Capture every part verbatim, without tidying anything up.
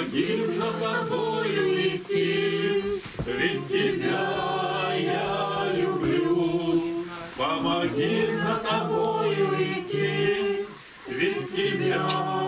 помоги за тобою идти, ведь тебя я люблю. Помоги за тобою идти, ведь тебя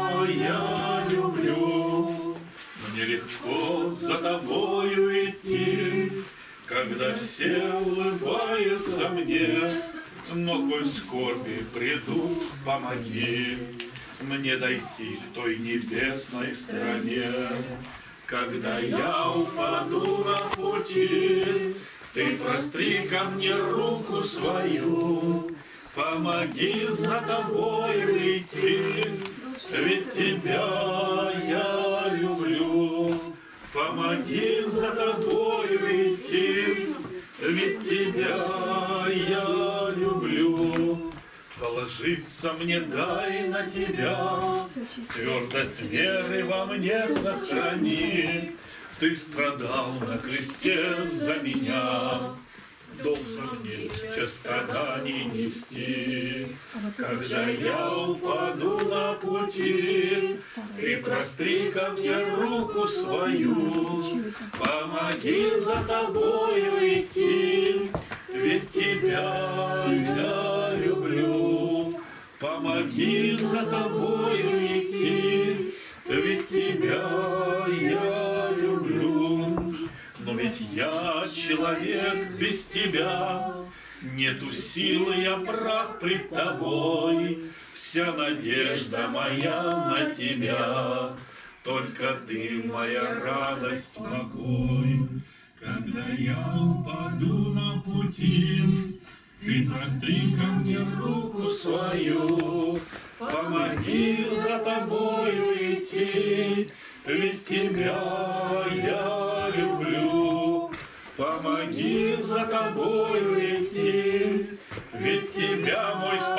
я люблю. Мне легко за тобою идти, когда все улыбаются мне, но коль скорби придут, помоги мне дойти к той небесной стране. Когда я упаду на пути, ты простри ко мне руку свою, помоги за тобою идти, ведь тебя я люблю. Помоги за тобою идти, ведь тебя я люблю. Положиться мне дай на тебя, твердость веры во мне сохрани. Ты страдал на кресте за меня, должен мне сейчас страданий нести. Когда я упаду на пути, ты простри ко мне руку свою, помоги за тобою идти, ведь тебя я люблю. Помоги за тобою идти, ведь тебя я люблю. Но ведь я человек без тебя, нету силы, я прах пред тобой. Вся надежда моя на тебя, только ты моя радость, покой. Когда я упаду на пути, ты простри ко мне руку свою, помоги за тобою идти, ведь тебя я люблю. Помоги за тобою идти, ведь тебя мой